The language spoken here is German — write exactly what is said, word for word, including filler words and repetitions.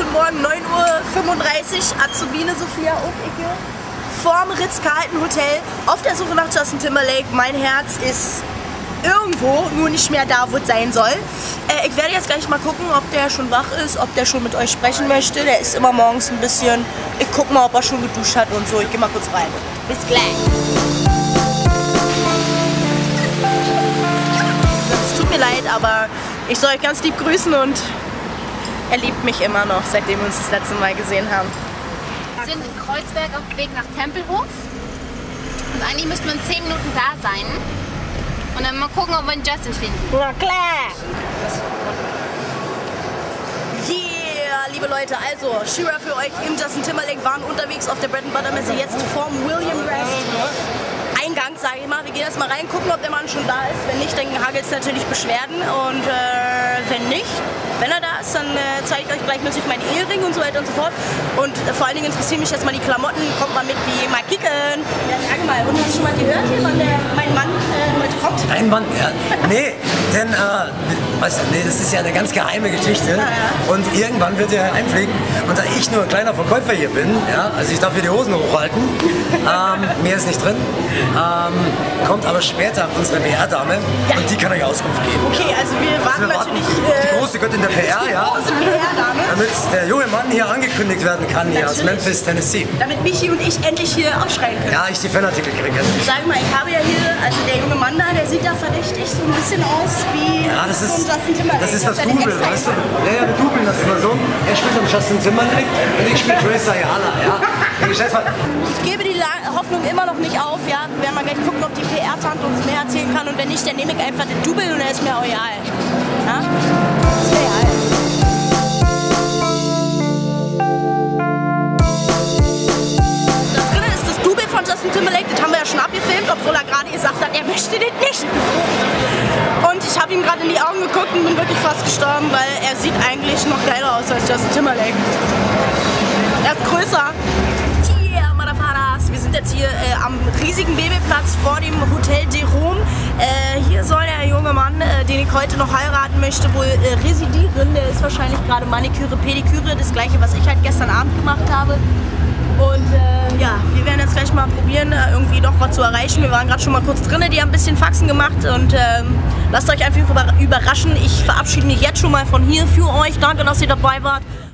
Guten Morgen, neun Uhr fünfunddreißig, Azubine Sophia und ich hier vorm Ritz-Carlton Hotel auf der Suche nach Justin Timberlake. Mein Herz ist irgendwo, nur nicht mehr da, wo es sein soll. Äh, ich werde jetzt gleich mal gucken, ob der schon wach ist, ob der schon mit euch sprechen möchte. Der ist immer morgens ein bisschen... Ich gucke mal, ob er schon geduscht hat und so. Ich gehe mal kurz rein. Bis gleich. Es tut mir leid, aber ich soll euch ganz lieb grüßen und er liebt mich immer noch, seitdem wir uns das letzte Mal gesehen haben. Wir sind in Kreuzberg auf dem Weg nach Tempelhof und eigentlich müssten wir in zehn Minuten da sein und dann mal gucken, ob wir einen Justin finden. Na klar! Yeah, liebe Leute, also Shira für euch im Justin Timberlake waren unterwegs auf der Bread and Butter Messe, jetzt vorm William Rest Eingang, sage ich mal. Wir gehen erst mal rein, gucken, ob der Mann schon da ist. Wenn nicht, dann hagelt es natürlich Beschwerden und äh, wenn nicht, wenn er da ist, dann äh, zeige ich euch gleich natürlich meinen Ehering und so weiter und so fort. Und äh, vor allen Dingen interessieren mich jetzt mal die Klamotten. Kommt mal mit, wie mal kicken. Ja, sag mal, und hast du schon mal gehört hier, wann der, mein Mann äh, heute kommt? Ein Mann, ja. Nee, denn, äh, weißt du, nee, das ist ja eine ganz geheime Geschichte. Ja, ja. Und irgendwann wird er einfliegen. Und da ich nur ein kleiner Verkäufer hier bin, ja, also ich darf hier die Hosen hochhalten, ähm, mehr ist nicht drin, ähm, kommt aber später unsere P R-Dame Ja. und die kann euch Auskunft geben. Okay, also wir warten Also wir warten natürlich... auf die Äh, große Göttin der P R, ja, große P R-Dame. damit der junge Mann hier angekündigt werden kann, hier aus Natürlich. Memphis, Tennessee. Damit Michi und ich endlich hier aufschreien können. Ja, ich die Fanartikel kriege. Sag mal, ich habe ja hier, also der junge Mann da, der sieht da verdächtig so ein bisschen aus wie Ja, das ist, so ein Justin Timberlake. das ist das hat er nicht Double, extra weißt du? Ja, ja, wir dubeln das immer so. Er spielt am Justin Timberlake und ich spiele Trace Ayala, ja. Der Geschäftsmann. Ich gebe die La Hoffnung immer noch nicht auf, ja. Wir werden mal gleich gucken, ob die P R-Tante uns mehr erzählen kann und wenn nicht, dann nehme ich einfach den Double und er ist mir auch egal. Ja? Ist mir egal. Da drinnen ist das Double von Justin Timberlake, das haben wir ja schon abgefilmt, obwohl er gerade gesagt hat, er möchte den nicht. Und ich habe ihm gerade in die Augen geguckt und bin wirklich fast gestorben, weil er sieht eigentlich noch geiler aus als Justin Timberlake. Er ist größer. Yeah, Motherfuckers. Wir sind jetzt hier äh, am riesigen Babyplatz vor dem Hotel de Rome. Äh, hier soll der junge Mann, äh, den ich heute noch heiraten möchte, wohl äh, residieren. Der ist wahrscheinlich gerade Maniküre, Pediküre, das gleiche, was ich halt gestern Abend gemacht habe. Und äh, ja, wir werden jetzt gleich mal probieren, äh, irgendwie doch was zu erreichen. Wir waren gerade schon mal kurz drin, die haben ein bisschen Faxen gemacht und ähm, lasst euch einfach über überraschen. Ich verabschiede mich jetzt schon mal von hier für euch. Danke, dass ihr dabei wart.